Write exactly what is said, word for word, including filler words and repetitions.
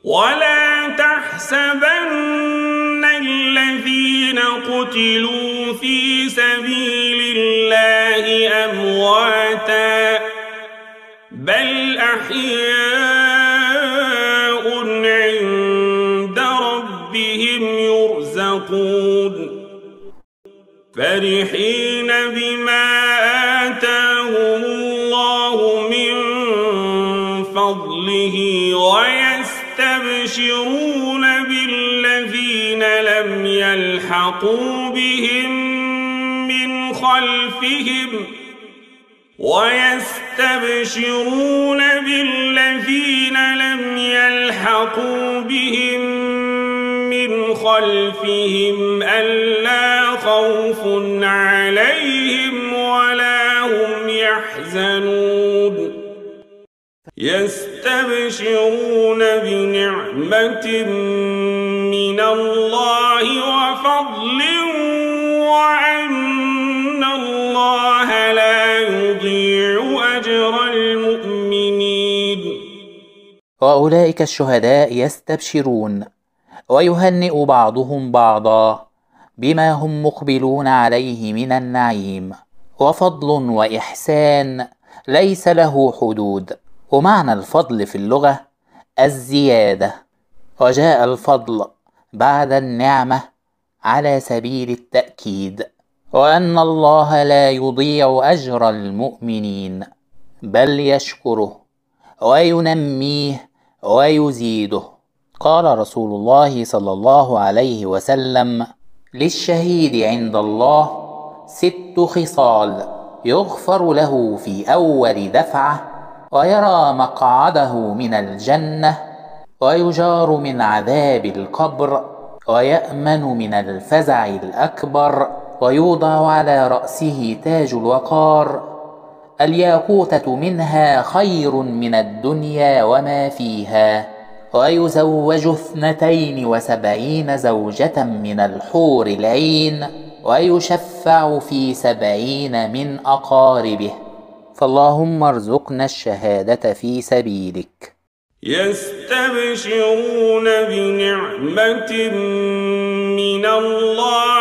ولا تحسبن الذين قتلوا في سبيل الله أمواتا بل أحياء عند ربهم يرزقون فرحين بما آتاهم الله من فضله ويستبشرون بالذين لم يلحقوا بهم من خلفهم ويستبشرون بالذين لم يلحقوا بهم من خلفهم ألا خوف عليهم ولا هم يحزنون يستبشرون بنعمة من الله وفضل وأن الله لا يضيع أجر المؤمنين. وأولئك الشهداء يستبشرون ويهنئ بعضهم بعضا بما هم مقبلون عليه من النعيم، وفضل وإحسان ليس له حدود. ومعنى الفضل في اللغة الزيادة، وجاء الفضل بعد النعمة على سبيل التأكيد، وأن الله لا يضيع أجر المؤمنين بل يشكره وينميه ويزيده. قال رسول الله صلى الله عليه وسلم: للشهيد عند الله ست خصال يغفر له في أول دفعة، ويرى مقعده من الجنة، ويجار من عذاب القبر، ويأمن من الفزع الأكبر، ويوضع على رأسه تاج الوقار، الياقوتة منها خير من الدنيا وما فيها، ويزوج اثنتين وسبعين زوجة من الحور العين، ويشفع في سبعين من أقاربه. فاللهم ارزقنا الشهادة في سبيلك. يستبشرون بنعمة من الله